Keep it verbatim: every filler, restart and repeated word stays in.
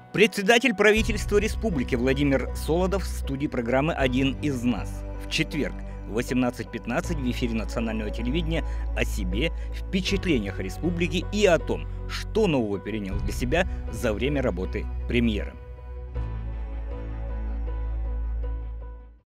Председатель правительства республики Владимир Солодов в студии программы «Один из нас». В четверг в восемнадцать пятнадцать в эфире национального телевидения о себе, впечатлениях о республике и о том, что нового перенял для себя за время работы премьера.